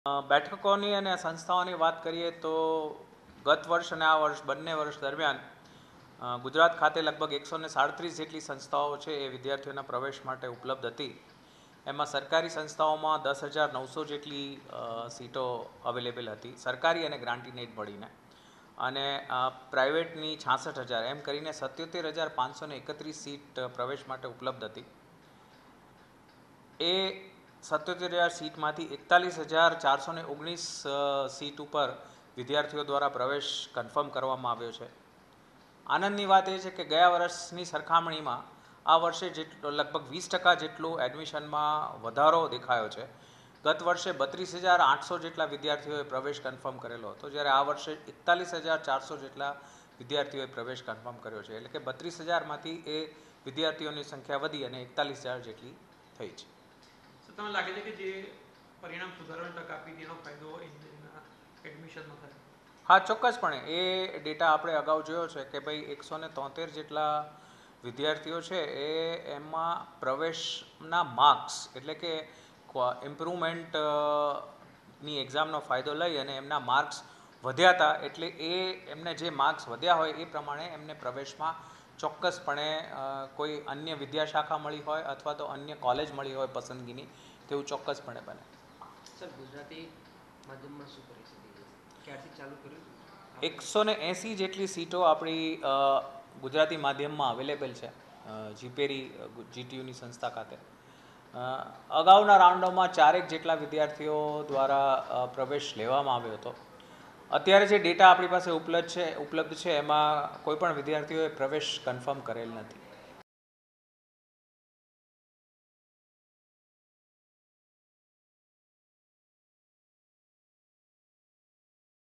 બેઠકોની અને સંસ્થાઓની વાત કરીએ તો ગત વર્ષ અને આ વર્ષ બંને વર્ષ દરમિયાન ગુજરાત ખાતે લગભગ 137 જેટલી સંસ્થાઓ છે એ વિદ્યાર્થીઓના પ્રવેશ માટે ઉપલબ્ધ હતી. એમાં સરકારી સંસ્થાઓમાં 10,900 જેટલી સીટો અવેલેબલ હતી, સરકારી અને ગ્રાન્ટીનેટ મળીને, અને પ્રાઇવેટની 66,000, એમ કરીને 77,531 સીટ પ્રવેશ માટે ઉપલબ્ધ હતી. એ 77,000 સીટમાંથી 41,419 સીટ ઉપર વિદ્યાર્થીઓ દ્વારા પ્રવેશ કન્ફર્મ કરવામાં આવ્યો છે. આનંદની વાત એ છે કે ગયા વર્ષની સરખામણીમાં આ વર્ષે લગભગ 20% જેટલું એડમિશનમાં વધારો દેખાયો છે. ગત વર્ષે 32,800 જેટલા વિદ્યાર્થીઓએ પ્રવેશ કન્ફર્મ કરેલો હતો, જ્યારે આ વર્ષે 41,400 જેટલા વિદ્યાર્થીઓએ પ્રવેશ કન્ફર્મ કર્યો છે. એટલે કે 32,000માંથી એ વિદ્યાર્થીઓની સંખ્યા વધી અને 41,000 જેટલી થઈ છે. તમને લાગે છે કે જે પરિણામ સુધારવાની તક આપી તેનો ફાયદો એડમિશનમાં થાય? હા, ચોક્કસપણે. એ ડેટા આપણે અગાઉ જોયો છે કે ભાઈ 173 જેટલા વિદ્યાર્થીઓ છે એ એમાં પ્રવેશના માર્ક્સ, એટલે કે ઇમ્પ્રુવમેન્ટની એક્ઝામનો ફાયદો લઈ અને એમના માર્ક્સ વધ્યા હતા. એટલે એમને જે માર્ક્સ વધ્યા હોય એ પ્રમાણે એમને પ્રવેશમાં ચોક્કસપણે કોઈ અન્ય વિદ્યાશાખા મળી હોય અથવા તો અન્ય કોલેજ મળી હોય પસંદગીની, તેવું ચોક્કસપણે બને. સર, ગુજરાતી માધ્યમમાં શું કરી શકે છે? ક્યારથી ચાલુ કર્યું? 180 જેટલી સીટો આપણી ગુજરાતી માધ્યમમાં અવેલેબલ છે જીપેરી જીટીયુની સંસ્થા ખાતે. અગાઉના રાઉન્ડોમાં 4 જેટલા વિદ્યાર્થીઓ દ્વારા પ્રવેશ લેવામાં આવ્યો હતો. અત્યારે જે ડેટા આપણી પાસે ઉપલબ્ધ છે એમાં કોઈ પણ વિદ્યાર્થીઓએ પ્રવેશ કન્ફર્મ કરેલ નથી.